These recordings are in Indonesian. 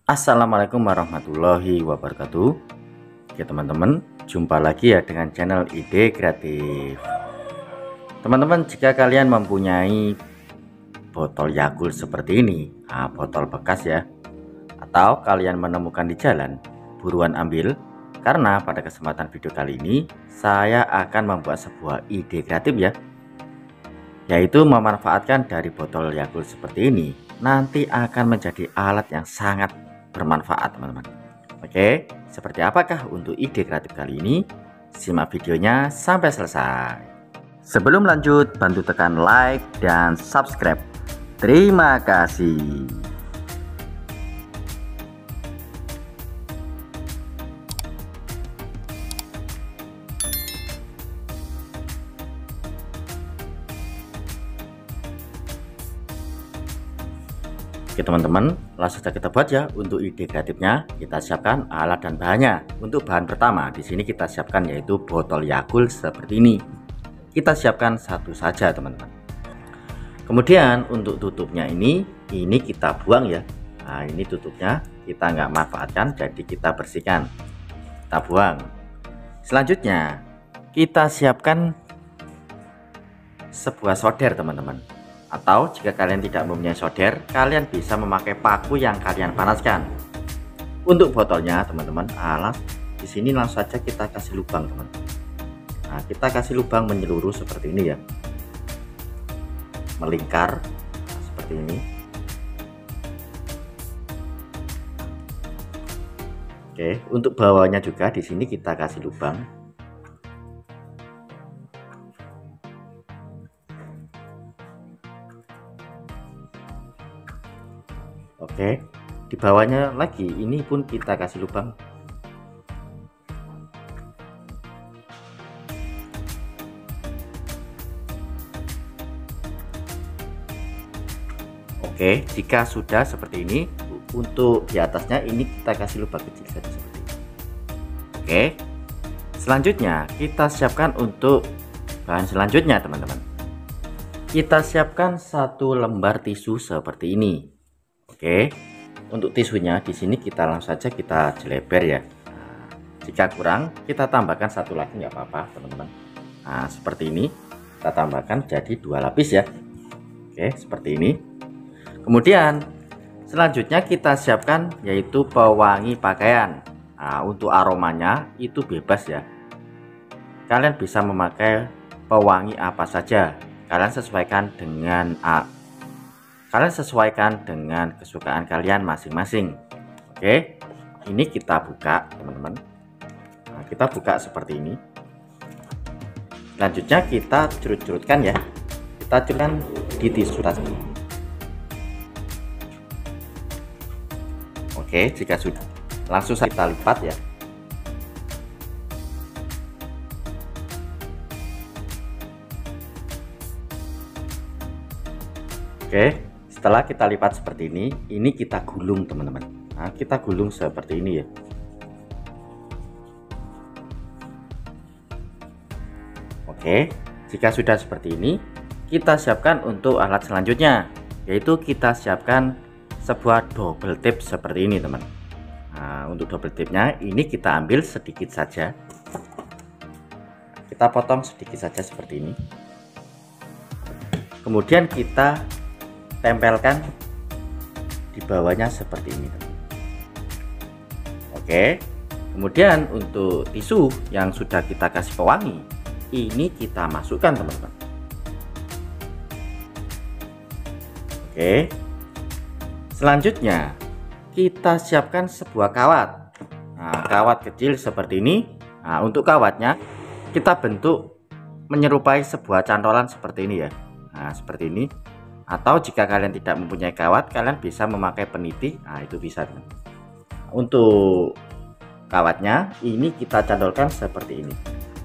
Assalamualaikum warahmatullahi wabarakatuh. Oke teman-teman, jumpa lagi ya dengan channel Ide Kreatif. Teman-teman, jika kalian mempunyai botol Yakult seperti ini, botol bekas ya, atau kalian menemukan di jalan, buruan ambil, karena pada kesempatan video kali ini saya akan membuat sebuah ide kreatif ya, yaitu memanfaatkan dari botol Yakult seperti ini nanti akan menjadi alat yang sangat bermanfaat teman-teman. Oke, seperti apakah untuk ide kreatif kali ini? Simak videonya sampai selesai. Sebelum lanjut, bantu tekan like dan subscribe. Terima kasih. Oke teman-teman, langsung saja kita buat ya. Untuk ide kreatifnya kita siapkan alat dan bahannya. Untuk bahan pertama di sini kita siapkan yaitu botol Yakult seperti ini. Kita siapkan satu saja teman-teman. Kemudian untuk tutupnya ini kita buang ya. Nah ini tutupnya kita nggak manfaatkan, jadi kita bersihkan, kita buang. Selanjutnya kita siapkan sebuah solder teman-teman. Atau jika kalian tidak mempunyai solder, kalian bisa memakai paku yang kalian panaskan. Untuk botolnya teman-teman, di sini langsung saja kita kasih lubang teman-teman. Nah, kita kasih lubang menyeluruh seperti ini ya, melingkar seperti ini. Oke, untuk bawahnya juga di sini kita kasih lubang. Oke, di bawahnya lagi ini pun kita kasih lubang. Oke, jika sudah seperti ini, untuk di atasnya ini kita kasih lubang kecil saja seperti ini. Oke, selanjutnya kita siapkan untuk bahan selanjutnya teman-teman. Kita siapkan satu lembar tisu seperti ini. Oke, untuk tisunya di sini kita langsung saja kita jeleber ya. Nah, jika kurang kita tambahkan satu lagi nggak apa-apa teman-teman. Nah seperti ini kita tambahkan jadi 2 lapis ya. Oke, seperti ini. Kemudian selanjutnya kita siapkan yaitu pewangi pakaian. Nah, untuk aromanya itu bebas ya. Kalian bisa memakai pewangi apa saja. Kalian sesuaikan dengan kesukaan kalian masing-masing. Oke, ini kita buka teman-teman. Nah, kita buka seperti ini. Selanjutnya kita curut-curutkan ya. Kita curutkan di tisu tadi. Oke, jika sudah langsung kita lipat ya. Oke, setelah kita lipat seperti ini kita gulung teman-teman. Nah, kita gulung seperti ini ya. Oke, jika sudah seperti ini, kita siapkan untuk alat selanjutnya, yaitu kita siapkan sebuah double tip seperti ini teman. Nah, untuk double tipnya ini kita ambil sedikit saja. Kita potong sedikit saja seperti ini. Kemudian kita tempelkan di bawahnya seperti ini. Oke, kemudian untuk tisu yang sudah kita kasih pewangi ini kita masukkan teman-teman. Oke, selanjutnya kita siapkan sebuah kawat. Nah, kawat kecil seperti ini. Nah, untuk kawatnya kita bentuk menyerupai sebuah cantolan seperti ini ya. Nah, seperti ini. Atau jika kalian tidak mempunyai kawat, kalian bisa memakai peniti. Nah itu bisa teman. Untuk kawatnya ini kita cantolkan seperti ini.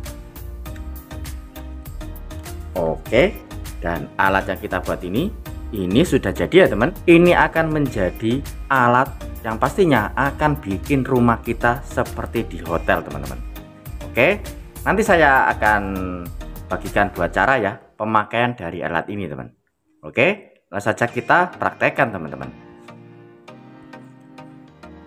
Oke, dan alat yang kita buat ini sudah jadi ya teman. Ini akan menjadi alat yang pastinya akan bikin rumah kita seperti di hotel teman-teman. Oke, nanti saya akan bagikan 2 cara ya pemakaian dari alat ini teman. Oke, langsung saja kita praktekkan teman-teman.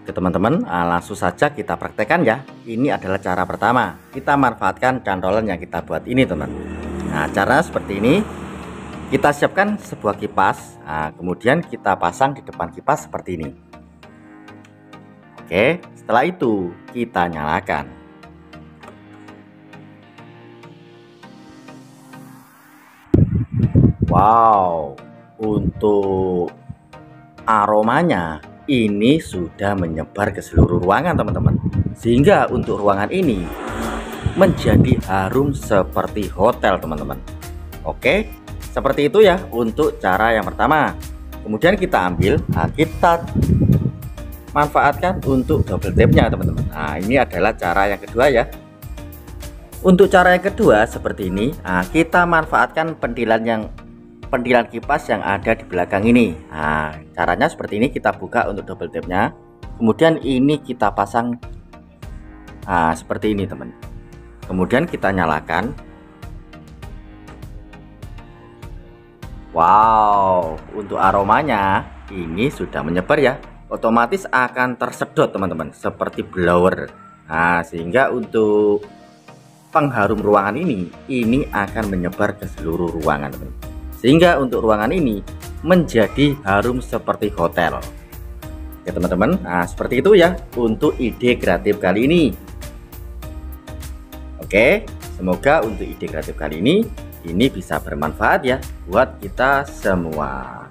Oke teman-teman, langsung saja kita praktekkan ya. Ini adalah cara pertama, kita manfaatkan cantolan yang kita buat ini teman. Nah, cara seperti ini. Kita siapkan sebuah kipas, nah, kemudian kita pasang di depan kipas seperti ini. Oke, setelah itu kita nyalakan. Wow, untuk aromanya ini sudah menyebar ke seluruh ruangan teman-teman, sehingga untuk ruangan ini menjadi harum seperti hotel teman-teman. Oke, seperti itu ya untuk cara yang pertama. Kemudian kita ambil, kita manfaatkan untuk double tapnya teman-teman. Nah, ini adalah cara yang kedua ya. Untuk cara yang kedua seperti ini, kita manfaatkan pendilan kipas yang ada di belakang ini. Nah, caranya seperti ini, kita buka untuk double tapnya, kemudian ini kita pasang seperti ini teman. Kemudian kita nyalakan. Wow, untuk aromanya ini sudah menyebar ya, otomatis akan tersedot teman-teman seperti blower. Nah, sehingga untuk pengharum ruangan ini akan menyebar ke seluruh ruangan teman. Sehingga untuk ruangan ini menjadi harum seperti hotel. Oke teman-teman, nah seperti itu ya untuk ide kreatif kali ini. Oke, semoga untuk ide kreatif kali ini bisa bermanfaat ya buat kita semua.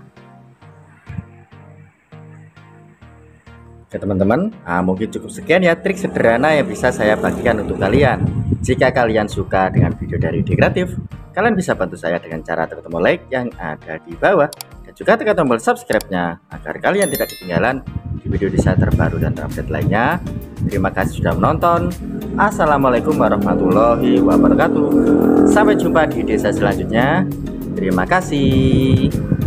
Oke teman-teman, mungkin cukup sekian ya trik sederhana yang bisa saya bagikan untuk kalian. Jika kalian suka dengan video dari Ide Kreatif, kalian bisa bantu saya dengan cara tekan tombol like yang ada di bawah, dan juga tekan tombol subscribe-nya agar kalian tidak ketinggalan di video saya terbaru dan terupdate lainnya. Terima kasih sudah menonton. Assalamualaikum warahmatullahi wabarakatuh. Sampai jumpa di desa selanjutnya. Terima kasih.